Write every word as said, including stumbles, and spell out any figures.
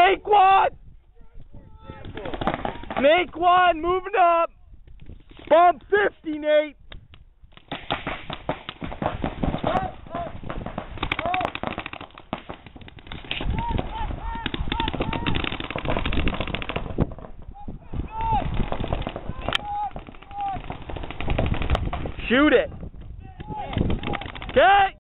Make one! Make one, moving up! Bump fifty, Nate! Shoot it! Okay!